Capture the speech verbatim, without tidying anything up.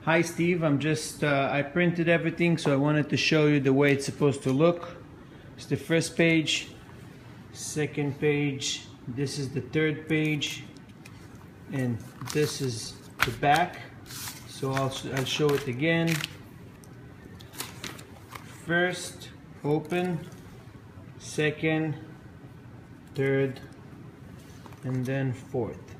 Hi Steve, I'm just, uh, I printed everything, so I wanted to show you the way it's supposed to look. It's the first page, second page, this is the third page, and this is the back. So I'll, I'll show it again. First, open, second, third, and then fourth.